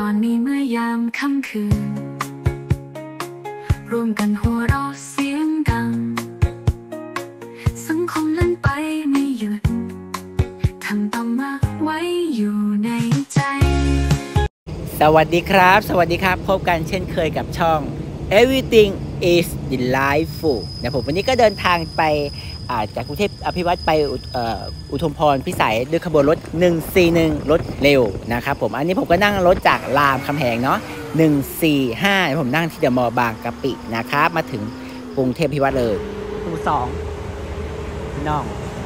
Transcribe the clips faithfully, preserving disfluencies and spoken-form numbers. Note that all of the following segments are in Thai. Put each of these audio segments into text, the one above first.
อนนี้เมื่อยามค่ำคืนรวมกันหัวเราะเสียงดังสังคมเล่นไปไม่หยุดทำต่อมาไว้อยู่ในใจสวัสดีครับสวัสดีครับพบกันเช่นเคยกับช่อง Everything is Delightful นะผมวันนี้ก็เดินทางไปจากกรุงเทพอภิวัตรไปอุทุมพรพิสัยด้วยขบวนรถหนึ่งสี่หนึ่งรถเร็วนะครับผมอันนี้ผมก็นั่งรถจากรามคำแหงเนาะหนึ่งสี่ห้าผมนั่งที่เดอะมอลล์บางกะปินะครับมาถึงกรุงเทพอภิวัตรเลยตูสองน้อง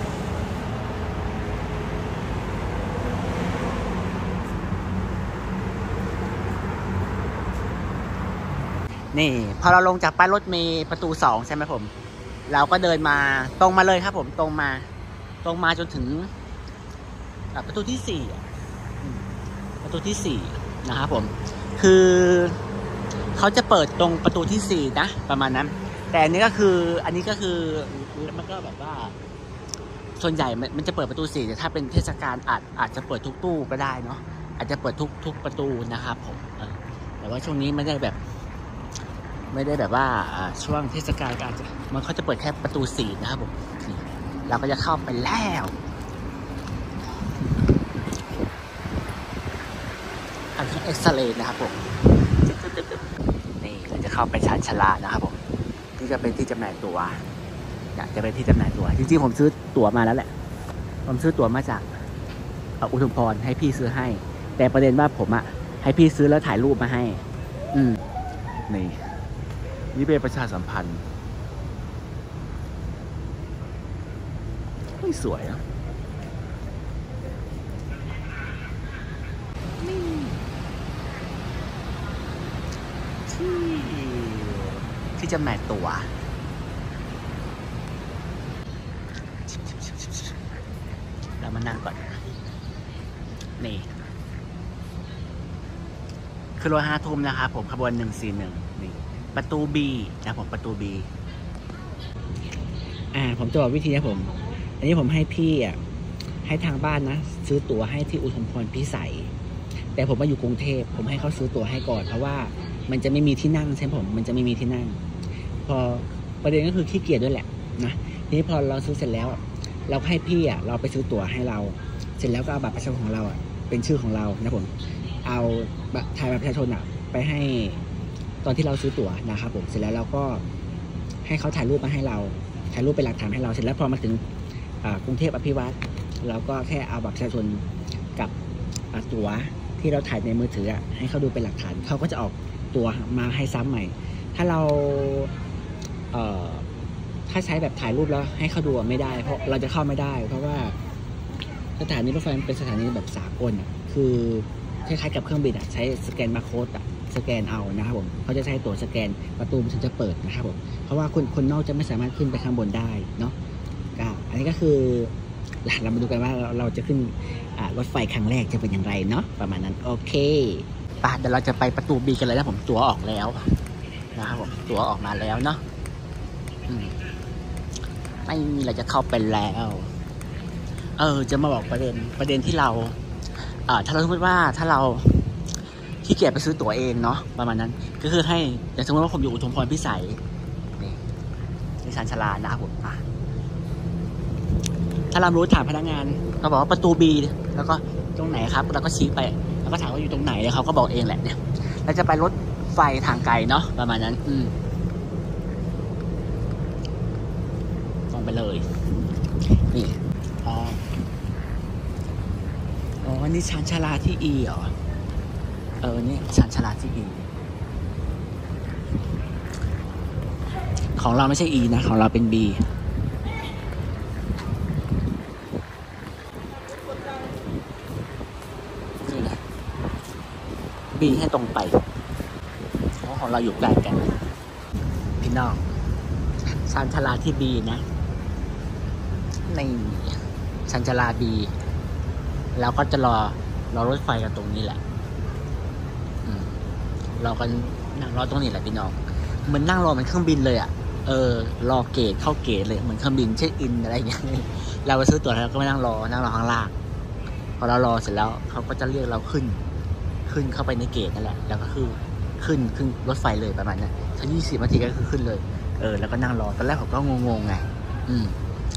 นี่พอเราลงจากป้ายรถเมล์ประตูสองใช่ไหมผมเราก็เดินมาตรงมาเลยครับผมตรงมาตรงมาจนถึงประตูที่สี่ประตูที่สี่นะครับผมคือเขาจะเปิดตรงประตูที่สี่นะประมาณนั้นแต่อันนี้ก็คืออันนี้ก็คือมันก็แบบว่าส่วนใหญ่มันจะเปิดประตูสี่แต่ถ้าเป็นเทศกาลอาจอาจจะเปิดทุกตู้ก็ได้เนาะอาจจะเปิดทุกทุกประตูนะครับผมแต่ว่าช่วงนี้ไม่ได้แบบไม่ได้แบบว่าช่วงเทศกาลอาจจะมันเขาจะเปิดแค่ประตูสี่นะครับผมเราก็จะเข้าไปแล้วอันนี้เอ็กซเรย์นะครับผมนี่เราจะเข้าไปชานชาลานะครับผมที่จะเป็นที่จำหน่ายตั๋วอยากจะเป็นที่จำหน่ายตั๋วจริงๆผมซื้อตั๋วมาแล้วแหละผมซื้อตั๋วมาจากอุทุมพรให้พี่ซื้อให้แต่ประเด็นว่าผมอ่ะให้พี่ซื้อแล้วถ่ายรูปมาให้อืมนี่นี่เป็นประชาสัมพันธ์ไม่สวยนะนี่ที่ที่จำหน่ายตั๋วเรามานั่งก่อนนี่คือรถห้าทุ่มนะครับผมขบวนหนึ่งสี่หนึ่งนี่ประตู B นะผมประตู B อ่าผมจะบอกวิธีนะผมอันนี้ผมให้พี่อ่ะให้ทางบ้านนะซื้อตั๋วให้ที่อุทุมพรพิสัยแต่ผมมาอยู่กรุงเทพผมให้เขาซื้อตั๋วให้ก่อนเพราะว่ามันจะไม่มีที่นั่งใช่ไหมผมมันจะไม่มีที่นั่งพอประเด็นก็คือขี้เกียจด้วยแหละนะทีนี้พอเราซื้อเสร็จแล้วเราให้พี่อ่ะเราไปซื้อตั๋วให้เราเสร็จแล้วก็เอาบัตรประชาชนของเราอ่ะเป็นชื่อของเรานะผมเอาถ่ายบัตรประชาชนอ่ะไปให้ตอนที่เราซื้อตั๋วนะครับผมเสร็จแล้วเราก็ให้เขาถ่ายรูปมาให้เราถ่ายรูปเป็นหลักฐานให้เราเสร็จแล้วพอมาถึงกรุงเทพอภิวัตรเราก็แค่เอาบัตรประชาชนกับตั๋วที่เราถ่ายในมือถือให้เขาดูเป็นหลักฐานเขาก็จะออกตั๋วมาให้ซ้ำใหม่ถ้าเราเอ่อถ้าใช้แบบถ่ายรูปแล้วให้เขาดูไม่ได้เพราะเราจะเข้าไม่ได้เพราะว่าสถานีรถไฟเป็นสถานีแบบสากลคือคล้ายๆกับเครื่องบินใช้สแกนบาร์โค้ดสแกนเอานะครับผมเขาจะใช้ตั๋วสแกนประตูมันถึงจะเปิดนะครับผมเพราะว่าคนคนนอกจะไม่สามารถขึ้นไปข้างบนได้เนาะก็อันนี้ก็คือเรามาดูกันว่าเราจะขึ้นรถไฟครั้งแรกจะเป็นอย่างไรเนาะประมาณนั้นโอเคป่ะเดี๋ยวเราจะไปประตู B กันเลยนะผมตั๋วออกแล้วนะครับผมตั๋วออกมาแล้วเนาะไม่มีอะไรจะเข้าไปแล้วเออจะมาบอกประเด็นประเด็นที่เราอ่าถ้าเราสมมติว่าถ้าเราที่เกียจไปซื้อตั๋วเองเนาะประมาณนั้นก็คือให้อย่างสมมติว่าผมอยู่อุทุมพรพิสัยนี่ที่ชานชาลานะครับผมถ้าเรารู้ถามพนักงานเขาบอกว่าประตู B แล้วก็ตรงไหนครับเราก็ชี้ไปแล้วก็ถามว่าอยู่ตรงไหนแล้วเขาก็บอกเองแหละเนี่ยเราจะไปรถไฟทางไกลเนาะประมาณนั้นอืมตรงไปเลยนี่อ๋ออ๋อนี่ชานชาลาที่ E เหรอเออนี่ชานชาลาที่ E ของเราไม่ใช่ E นะของเราเป็น B นี่นะ B ให้ตรงไปเพราะของเราอยู่ใกล้กันพี่น้องชานชาลาที่ B นะในชานชาลา B แล้วก็จะรอรอรถไฟกันตรงนี้แหละเราก็นั่งรอตรงนี้แหละพี่น้องเหมือนนั่งรอเหมือนเครื่องบินเลยอ่ะเออรอเกตเข้าเกตเลยเหมือนเครื่องบินเช็คอินอะไรอย่างเงี้ยเราไปซื้อตั๋วแล้วก็ไม่นั่งรอนั่งรอข้างล่างพอเรารอเสร็จแล้วเขาก็จะเรียกเราขึ้นขึ้นเข้าไปในเกตนั่นแหละแล้วก็คือขึ้นขึ้นรถไฟเลยประมาณนั้นถ้ายี่สิบนาทีก็คือขึ้นเลยเออแล้วก็นั่งรอตอนแรกผมก็งงๆไงอืม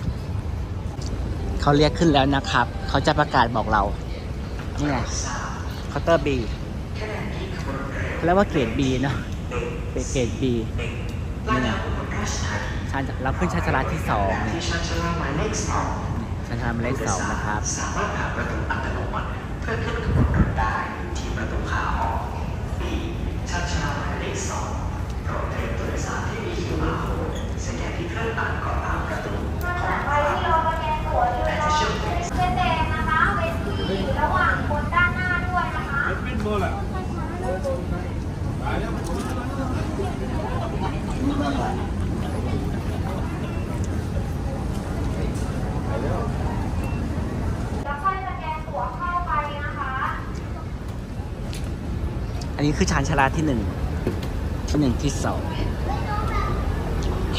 เขาเรียกขึ้นแล้วนะครับเขาจะประกาศบอกเรานี่ไงเคาน์เตอร์บีแล้วว่าเกตบีเนาะเป็นเกตบีนี่ไงชั้นเราขึ้นชั้นชลาที่สองที่ชั้นชลาหมายเลขสองชั้นชลาหมายเลขสองนะครับสามารถผ่านประตูอัตโนมัติเพื่อขึ้นขบวนรถได้ที่ประตูขาออกบีชั้นชลาหมายเลขสองโปรดเตรียมตัวโดยสารที่มี คิว อาร์ Code สแกนที่เครื่องอ่านก่อนตามประตูของไปที่รอสแกนตั๋วอยู่รอเส้นแดงนะคะเวทีระหว่างคนด้านหน้าด้วยนะคะเป็นโบล่ะอันนี้คือชานชาลาที่หนึ่งที่หนึ่งที่สองเท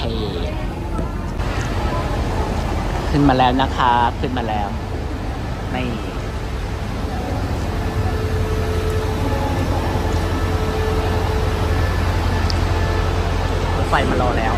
ขึ้นมาแล้วนะคะขึ้นมาแล้วในรถไฟมารอแล้ว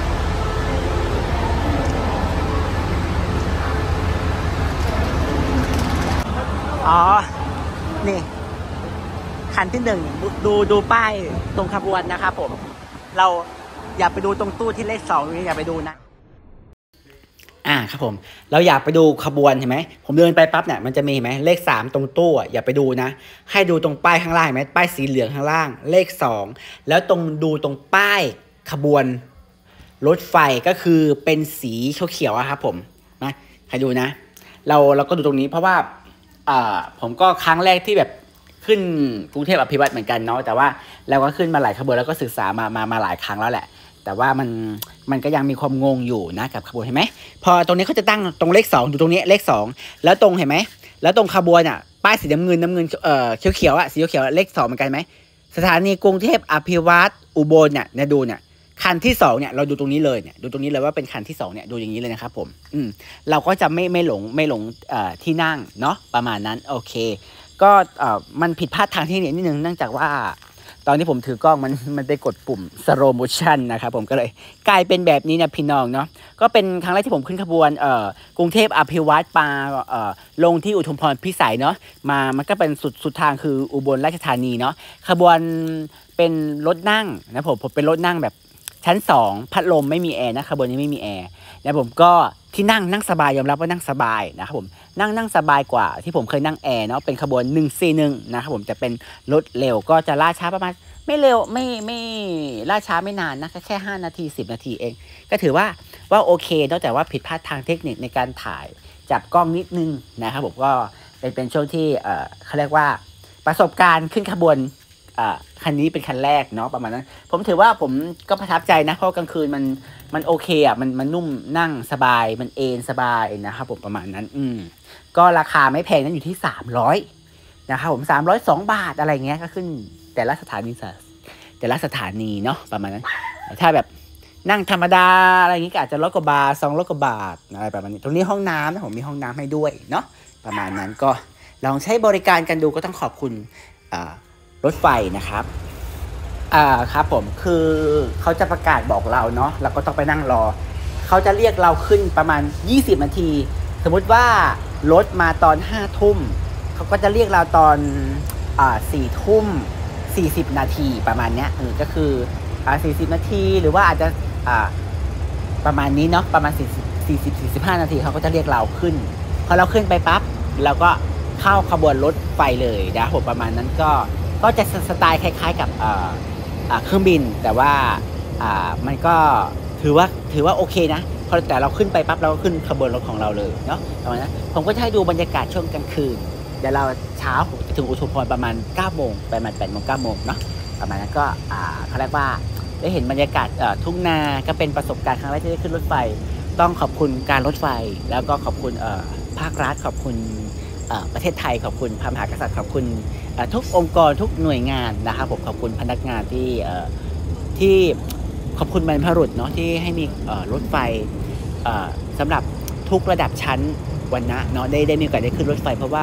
อ๋อนี่คันที่หนึ่งดูดูป้ายตรงขบวนนะครับผมเราอย่าไปดูตรงตู้ที่เลขสองนี่อย่าไปดูนะอ่าครับผมเราอยากไปดูขบวนเห็นไหมผมเดินไปปั๊บเนี่ยมันจะมีเห็นไหมเลขสามตรงตู้อย่าไปดูนะให้ดูตรงป้ายข้างล่างเห็นไหมป้ายสีเหลืองข้างล่างเลขสองแล้วตรงดูตรงป้ายขบวนรถไฟก็คือเป็นสีเขียวๆครับผมนะใครดูนะเราเราก็ดูตรงนี้เพราะว่าอ่าผมก็ครั้งแรกที่แบบขึ้นกรุงเทพอภิวัตรเหมือนกันเนาะแต่ว่าเราก็ขึ้นมาหลายขบวนแล้วก็ศึกษามามามาหลายครั้งแล้วแหละแต่ว่ามันมันก็ยังมีความงงอยู่นะกับขบวนเห็นไหมพอตรงนี้เขาจะตั้งตรงเลขสองอยู่ตรงนี้เลขสองแล้วตรงเห็นไหมแล้วตรงขบวนอ่ะป้ายสีน้ำเงินน้ำเงินเอ่อเขียวเขียวอ่ะสีเขียวเลขสองเหมือนกันไหมสถานีกรุงเทพอภิวัตรอุบลเนี่ยเนี่ยดูเนี่ยคันที่สองเนี่ยเราดูตรงนี้เลยเนี่ยดูตรงนี้เลยว่าเป็นคันที่สองเนี่ยดูอย่างนี้เลยนะครับผมอืมเราก็จะไม่ไม่หลงไม่หลงเอ่อที่นั่งเนาะประมาณนั้นโอเคก็เอ่อมันผิดพลาดทางเทคนิคนิดนึงเนื่องจากว่าตอนที่ผมถือกล้องมันมันไปกดปุ่ม slow motion นะครับผมก็เลยกลายเป็นแบบนี้นะพี่น้องเนาะก็เป็นครั้งแรกที่ผมขึ้นขบวนเอ่อกรุงเทพอภิวัตรมาเอ่อลงที่อุทุมพรพิสัยเนาะมามันก็เป็นสุดสุดทางคืออุบลราชธานีเนาะขบวนเป็นรถนั่งนะผมผมเป็นรถนั่งแบบชั้นสองพัดลมไม่มีแอร์นะขบวนนี้ไม่มีแอร์แล้วผมก็ที่นั่งนั่งสบายยอมรับว่านั่งสบายนะครับผมนั่งนั่งสบายกว่าที่ผมเคยนั่งแอร์เนาะเป็นขบวนหนึ่งสี่หนึ่งนะครับผมจะเป็นรถเร็วก็จะล่าช้าประมาณไม่เร็วไม่ไม่ล่าช้าไม่นานนะแค่ห้านาทีสิบนาทีเองก็ถือว่าว่าโอเคนอกจากว่าผิดพลาดทางเทคนิคในการถ่ายจับกล้องนิดนึงนะครับผมก็เป็นเป็นช่วงที่เอ่อเขาเรียกว่าประสบการณ์ขึ้นขบวนอ่าคันนี้เป็นคันแรกเนาะประมาณนั้นผมถือว่าผมก็ประทับใจนะเพราะกลางคืนมันมันโอเคอ่ะมันมันนุ่มนั่งสบายมันเอนสบายนะครับผมประมาณนั้นอืมก็ราคาไม่แพงนั้นอยู่ที่สามร้อยนะครับผมสามร้อยสองบาทอะไรเงี้ยก็ขึ้นแต่ละสถานีแต่ละสถานีเนาะประมาณนั้นถ้าแบบนั่งธรรมดาอะไรอย่างงี้ก็อาจจะร้อยกว่าบาทสองร้อยกว่าบาทอะไรประมาณนี้ตรงนี้ห้องน้ำนะผมมีห้องน้ำให้ด้วยเนาะประมาณนั้นก็ลองใช้บริการกันดูก็ต้องขอบคุณอ่ารถไฟนะครับอ่าครับผมคือเขาจะประกาศบอกเราเนาะเราก็ต้องไปนั่งรอเขาจะเรียกเราขึ้นประมาณยี่สิบนาทีสมมุติว่ารถมาตอนห้าทุ่มเขาก็จะเรียกเราตอนอ่าสี่ทุ่มสี่สิบนาทีประมาณเนี้ยเออก็คืออ่าสี่สิบนาทีหรือว่าอาจจะอ่าประมาณนี้เนาะประมาณสี่สิบ สี่สิบ สี่สิบห้านาทีเขาก็จะเรียกเราขึ้นพอเราขึ้นไปปั๊บเราก็เข้าขบวนรถไฟเลยนะผมประมาณนั้นก็ก็จะสไตล์คล้ายๆกับเอ่อเครื่องบินแต่ว่าอ่ามันก็ถือว่าถือว่าโอเคนะพอแต่เราขึ้นไปปั๊บเราก็ขึ้นขบวนรถของเราเลยเนาะประมาณนั้นผมก็จะให้ดูบรรยากาศช่วงกลางคืนเดี๋ยวเราเช้าถึงอุทุมพรประมาณเก้าโมงประมาณแปดโมงเก้าโมงเนาะประมาณนั้นก็อ่าเขาเรียกว่าได้เห็นบรรยากาศทุ่งนาก็เป็นประสบการณ์ครั้งแรกที่ได้ขึ้นรถไฟต้องขอบคุณการรถไฟแล้วก็ขอบคุณภาครัฐขอบคุณประเทศไทยขอบคุณพระมหากษัตริย์ขอบคุณทุกองค์กรทุกหน่วยงานนะครับผมขอบคุณพนักงานที่ที่ขอบคุณบรรพบุรุษเนาะที่ให้มีรถไฟสำหรับทุกระดับชั้นวรรณะเนาะได้ได้มีโอกาสได้ขึ้นรถไฟเพราะว่า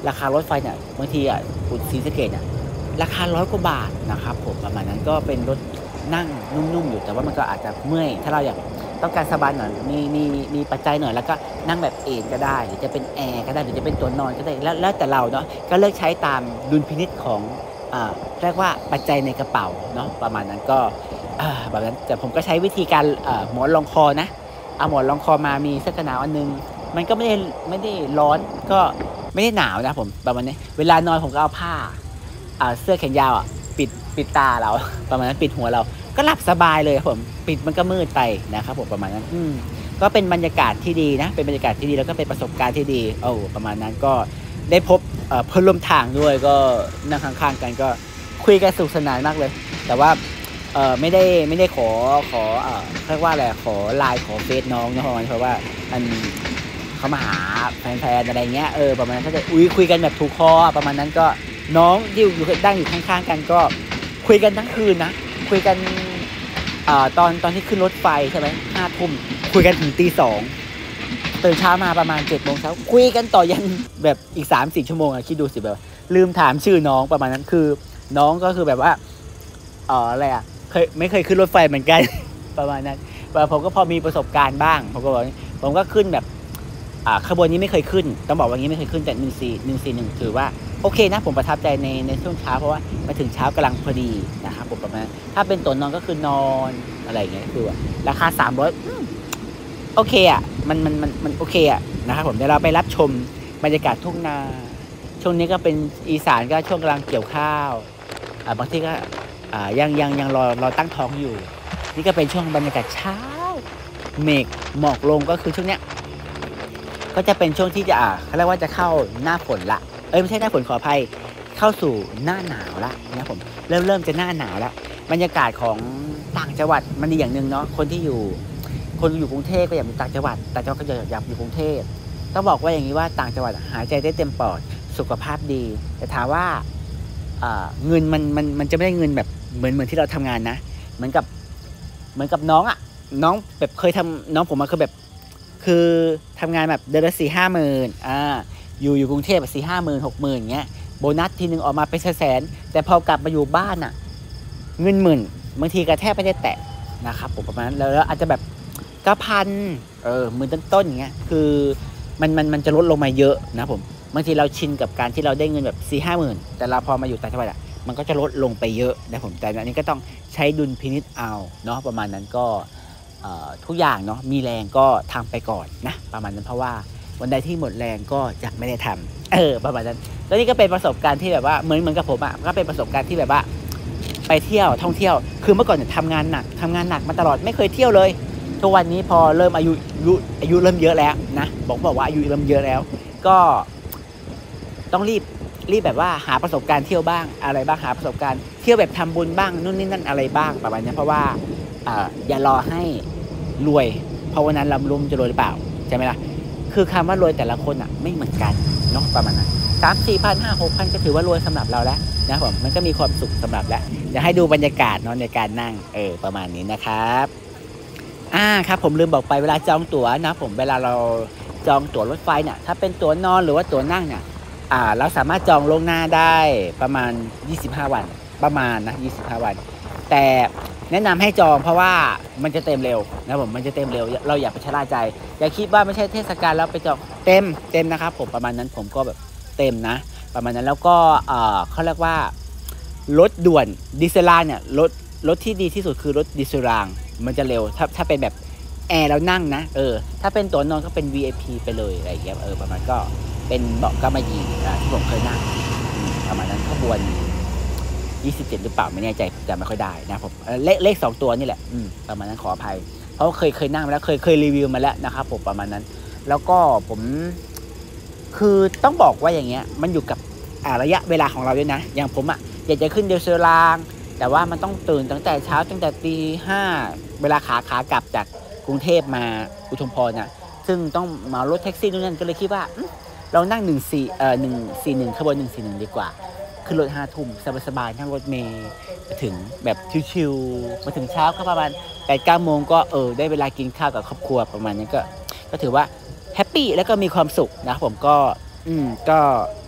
ราคารถไฟเนี่ยบางทีอ่ะอุดศรีสะเกษเนี่ยราคาร้อยกว่าบาทนะครับผมประมาณนั้นก็เป็นรถนั่งนุ่มๆอยู่แต่ว่ามันก็อาจจะเมื่อยถ้าเราอยากต้องการสบายหน่อยมีมีมีปัจจัยหน่อยแล้วก็นั่งแบบเอนก็ได้หรือจะเป็นแอร์ก็ได้หรือจะเป็นตัวนอนก็ได้แล้วแล้วแต่เราเนาะก็เลือกใช้ตามดุลพินิจของอ่าเรียกว่าปัจจัยในกระเป๋าเนาะประมาณนั้นก็แบบนั้นแต่ผมก็ใช้วิธีการหมอนรองคอนะเอาหมอนรองคอมามีเสื้อกันหนาวอันนึงมันก็ไม่ได้ไม่ได้ร้อนก็ไม่ได้หนาวนะผมประมาณนี้เวลานอนผมก็เอาผ้าเสื้อแขนยาวอ่ะปิดปิดตาเราประมาณนั้นปิดหัวเราก็หลับสบายเลยผมปิดมันก็มืดไปนะครับผมประมาณนั้นอืมก็เป็นบรรยากาศที่ดีนะเป็นบรรยากาศที่ดีแล้วก็เป็นประสบการณ์ที่ดีโอ้ประมาณนั้นก็ได้พบเพื่อนร่วมทางด้วยก็นั่งข้างๆกันก็คุยกันสนุกสนานมากเลยแต่ว่าเออไม่ได้ไม่ได้ขอขอเออเรียกว่าอะไรขอไลน์ขอเฟซน้องนะเพราะว่ามันเขามาหาแฟนๆอะไรเงี้ยเออประมาณนั้นก็จะอุ้ยคุยกันแบบถูกคอประมาณนั้นก็น้องที่อยู่ดั้งอยู่ข้างๆกันก็คุยกันทั้งคืนนะคุยกันอ่าตอนตอนที่ขึ้นรถไฟใช่ไหมห้าทุ่มคุยกันถึงตีสองตื่นเช้ามาประมาณเจ็ดโมงเช้าคุยกันต่อยันแบบอีกสามสี่ชั่วโมงอะคิดดูสิแบบลืมถามชื่อน้องประมาณนั้นคือน้องก็คือแบบว่าอ๋ออะไรอะเคยไม่เคยขึ้นรถไฟเหมือนกัน ประมาณนั้นแต่ผมก็พอมีประสบการณ์บ้างผมก็บอกผมก็ขึ้นแบบอ่าขบวนนี้ไม่เคยขึ้นต้องบอกว่างี้ไม่เคยขึ้นแต่หนึ่งสี่หนึ่งสี่หนึ่งถือว่าโอเคนะผมประทับใจในในช่วงเช้าเพราะว่ามาถึงเช้ากำลังพอดีนะครับผมประมาณถ้าเป็นตัวนอนก็คือนอนอะไรอย่างเงี้ยคือราคาสามร้อยโอเคอ่ะมันมันมันมันโอเคอ่ะนะครับผมเดี๋ยวเราไปรับชมบรรยากาศทุ่งนาช่วงนี้ก็เป็นอีสานก็ช่วงกำลังเกี่ยวข้าวอ่าบางทีก็อ่ายังยังยังรอรอตั้งท้องอยู่นี่ก็เป็นช่วงบรรยากาศเช้าเมฆหมอกลงก็คือช่วงเนี้ยก็จะเป็นช่วงที่จะอ่าเขาเรียกว่าจะเข้าหน้าฝนละเอ้ยไม่ใช่หน้าฝนขออภัยเข้าสู่หน้าหนาวละนะผมเริ่มเริ่มจะหน้าหนาวละบรรยากาศของต่างจังหวัดมันดีอย่างหนึ่งเนาะคนที่อยู่คนอยู่กรุงเทพก็อยากอยู่ต่างจังหวัดต่างจังหวัดก็อยากอยากอยู่กรุงเทพต้องบอกว่าอย่างนี้ว่าต่างจังหวัดหายใจได้เต็มปอดสุขภาพดีแต่ถามว่าเงินมันมันมันจะไม่ได้เงินแบบเหมือนเหมือนที่เราทำงานนะเหมือนกับเหมือนกับน้องอ่ะน้องแบบเคยทำน้องผมมาเคยแบบคือทำงานแบบเดือนละสี่ห้าหมื่นอ่าอยู่อยู่กรุงเทพแบบสี่ห้าหมื่นหกหมื่นเงี้ยโบนัสทีนึงออกมาเป็นแสนแต่พอกลับมาอยู่บ้านอ่ะเงินหมื่นบางทีก็แทบไม่ได้แตะนะครับผมประมาณนั้นแล้วอาจจะแบบเก้าพันเออหมื่นต้นๆอย่างเงี้ยคือมันมันมันจะลดลงมาเยอะนะผมบางทีเราชินกับการที่เราได้เงินแบบสี่ห้าหมื่นแต่เราพอมาอยู่ต่างจังหวัดอ่ะมันก็จะลดลงไปเยอะนะผมแต่อันนี้ก็ต้องใช้ดุลพินิจเอาเนาะประมาณนั้นก็ทุกอย่างเนาะมีแรงก็ทำไปก่อนนะประมาณนั้นเพราะว่าวันใดที่หมดแรงก็จะไม่ได้ทำเออประมาณนั้นแล้วนี่ก็เป็นประสบการณ์ที่แบบว่าเหมือนเหมือนกับผมอ่ะก็เป็นประสบการณ์ที่แบบว่าไปเที่ยวท่องเที่ยวคือเมื่อก่อนเนี่ยทำงานหนักทำงานหนักมาตลอดไม่เคยเที่ยวเลยทุกวันนี้พอเริ่มอายุอายุอายุเริ่มเยอะแล้วนะบอกบอกว่าอายุเริ่มเยอะแล้วก็ต้องรีบรีบแบบว่าหาประสบการณ์เที่ยวบ้างอะไรบ้างหาประสบการณ์เที่ยวแบบทำบุญบ้างนู่นนี่นั่นอะไรบ้างประมาณนี้เพราะว่าอ่าอย่ารอให้รวยเพราะวันนั้นเราไม่รู้จะรวยหรือเปล่าใช่ไหมล่ะคือคำว่ารวยแต่ละคนอ่ะไม่เหมือนกันเนาะประมาณนั้นสามสี่พันห้าหกพันก็ถือว่ารวยสำหรับเราแล้วนะผมมันก็มีความสุขสำหรับแล้วเดี๋ยวให้ดูบรรยากาศเนาะในการนั่งเออประมาณนี้นะครับอ่าครับผมลืมบอกไปเวลาจองตั๋วนะผมเวลาเราจองตั๋วรถไฟเนี่ยถ้าเป็นตั๋วนอนหรือว่าตั๋วนั่งเนี่ยอ่าเราสามารถจองล่วงหน้าได้ประมาณยี่สิบห้าวันประมาณนะยี่สิบห้าวันแต่แนะนำให้จองเพราะว่ามันจะเต็มเร็วนะผมมันจะเต็มเร็วเราอย่าไปชะล่าใจอย่าคิดว่าไม่ใช่เทศกาลแล้วไปจองเต็มเต็มนะครับผมประมาณนั้นผมก็แบบเต็มนะประมาณนั้นแล้วก็เอ่อเขาเรียกว่ารถด่วนดีเซลรางเนี่ยรถรถที่ดีที่สุดคือรถดีเซลรางมันจะเร็วถ้าถ้าเป็นแบบแอร์แล้วนั่งนะเออถ้าเป็นตัวนอนก็เป็น วี ไอ พี ไปเลยอะไรอย่างเงี้ยเออประมาณก็เป็นเบาะกำมะหยี่ที่ผมเคยนั่งประมาณนั้นขบวนยี่สิบเจ็ดหรือเปล่าไม่แน่ใจจำไม่ค่อยได้นะผมเลขเลขสองตัวนี่แหละอืมประมาณนั้นขออภัยเพราะเคยเคยนั่งมาแล้วเคยเคยรีวิวมาแล้วนะครับผมประมาณนั้นแล้วก็ผมคือต้องบอกว่าอย่างเงี้ยมันอยู่กับระยะเวลาของเราด้วยนะอย่างผมอ่ะอยากจะขึ้นเดลเซอรางแต่ว่ามันต้องตื่นตั้งแต่เช้าตั้งแต่ตีห้าเวลาขาขากลับจากกรุงเทพมาอุทุมพรน่ะซึ่งต้องมารถแท็กซี่นู่นนั่นก็เลยคิดว่าเรานั่งหนึ่งสี่เอ่อหนึ่งสี่หนึ่งขบวนหนึ่งสี่หนึ่งดีกว่าขึ้นรถห้าทุ่มสบายๆนั่งรถเมล์มาถึงแบบชิวๆมาถึงเช้าก็ประมาณแปดเก้าโมงก็เออได้เวลากินข้าวกับครอบครัวประมาณนี้ก็ก็ถือว่าแฮปปี้แล้วก็มีความสุขนะผมก็อืมก็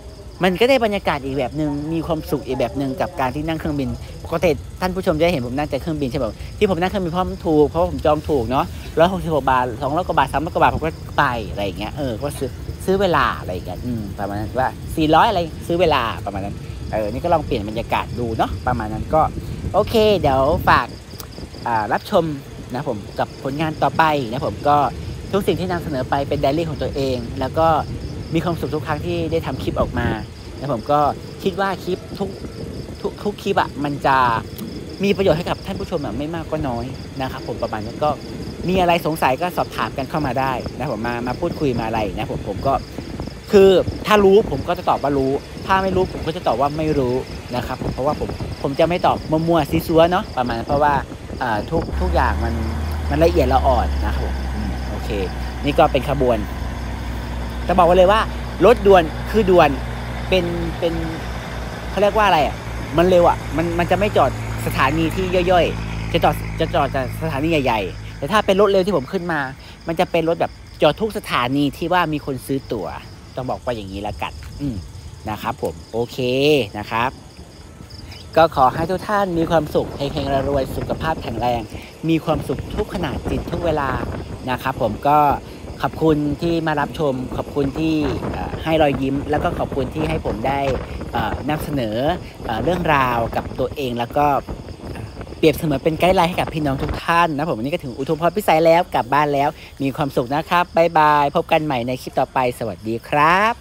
มันก็ได้บรรยากาศอีกแบบหนึ่งมีความสุขอีกแบบหนึ่งกับการที่นั่งเครื่องบินปกติท่านผู้ชมจะเห็นผมนั่งแต่เครื่องบินใช่ไหมที่ผมนั่งเครื่องบินเพราะมันถูกเพราะผมจองถูกเนาะร้อยหกสิบหกบาทสองร้อยกว่าบาทสามร้อยกว่าบาทผมก็ไปอะไรอย่างเงี้ยเออก็ซื้อซื้อเวลาอะไรอย่างเงี้ยอืมประมาณนั้นว่าสี่ร้อยอะไรซื้อเวลาประมาณนั้นเออนี่ก็ลองเปลี่ยนบรรยากาศดูเนาะประมาณนั้นก็โอเคเดี๋ยวฝากอ่ารับชมนะผมกับผลงานต่อไปนะผมก็ทุกสิ่งที่นำเสนอไปเป็นไดอารี่ของตัวเองแล้วก็มีความสุขทุกครั้งที่ได้ทำคลิปออกมานะผมก็คิดว่าคลิปทุกทุกทุกคลิปอ่ะมันจะมีประโยชน์ให้กับท่านผู้ชมไม่มากก็น้อยนะครับผมประมาณนั้นก็มีอะไรสงสัยก็สอบถามกันเข้ามาได้นะผมมามาพูดคุยมาอะไรนะผมผมก็คือถ้ารู้ผมก็จะตอบว่ารู้ถ้าไม่รู้ผมก็จะตอบว่าไม่รู้นะครับเพราะว่าผมผมจะไม่ตอบมั่วๆซีซัวเนาะประมาณนั้นเพราะว่าทุกทุกอย่างมันมันละเอียดละอ่อนนะครับผมโอเคนี่ก็เป็นขบวนจะบอกไว้เลยว่ารถด่วนคือด่วนเป็นเป็นเขาเรียกว่าอะไรอ่ะมันเร็วอ่ะมันมันจะไม่จอดสถานีที่ย่อยๆจะจอดจะจอดแต่สถานีใหญ่ๆแต่ถ้าเป็นรถเร็วที่ผมขึ้นมามันจะเป็นรถแบบจอดทุกสถานีที่ว่ามีคนซื้อตั๋วต้องบอกว่าอย่างนี้ละกันอืมนะครับผมโอเคนะครับก็ขอให้ทุกท่านมีความสุขเฮงๆรวยๆสุขภาพแข็งแรงมีความสุขทุกขณะจิตทุกเวลานะครับผมก็ขอบคุณที่มารับชมขอบคุณที่ให้รอยยิ้มแล้วก็ขอบคุณที่ให้ผมได้นำเสนอเรื่องราวกับตัวเองแล้วก็เปรียบเสมือนเป็นไกด์ไลน์ให้กับพี่น้องทุกท่านนะผมวันนี้ก็ถึงอุทุมพรพิสัยแล้วกลับบ้านแล้วมีความสุขนะครับบ๊ายบายพบกันใหม่ในคลิปต่อไปสวัสดีครับ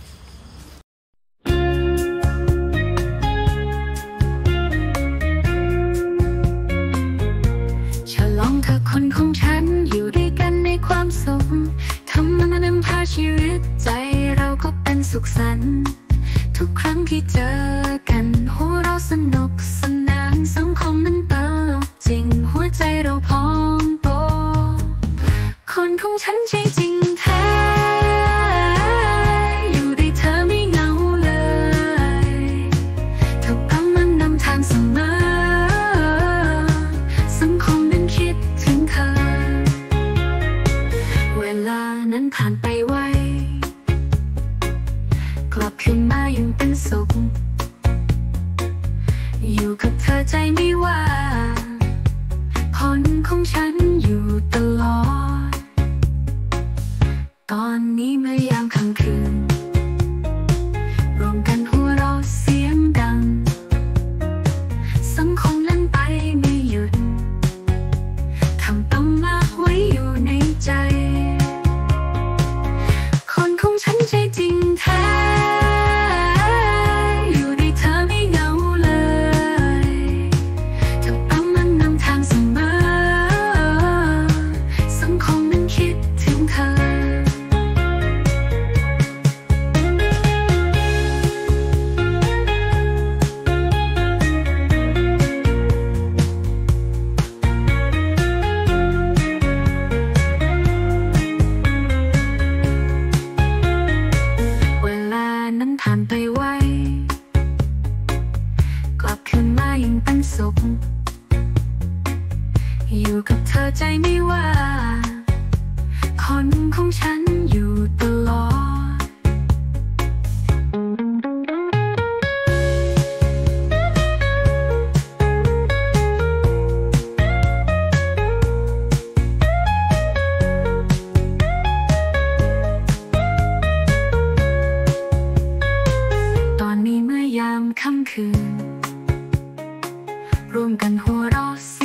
ฉลองเธอคนของฉันอยู่ด้วยกันในความสุขทำมันนำพาชีวิตใจเราก็เป็นสุขสันต์ทุกครั้งที่เจอกันหัวเราสนุกสนานสังคมนั้นตลกจริงหัวใจเราพองโตคนของฉันใจจริงแท้อยู่ด้วยเธอไม่เหงาเลยเธอกำลังนำทางเสมอสังคมนั้นคิดถึงเธอเวลานั้นผ่านไปไวกลับคืนมายังเป็นสุขอยู่กับเธอใจไม่ว่าคนของฉันอยู่ตลอดตอนนี้เมื่อยามค่ำคืนรวมกันหัวเราะเสียงดังสังคมเล่นไปไม่หยุดทำต้องมาไว้อยู่ในใจคนของฉันใจจริงแท้อยู่ด้วยเธอไม่เหงาเลยเธอกำลังนำทางเสมอสังคมนั้นคิดถึงเธอผ่านไปไวกลับคืนมายังเป็นสุขอยู่กับเธอใจไม่ว่าคนของฉันอยู่ตลอดค่ำคืนร่วมกันหัวเราะ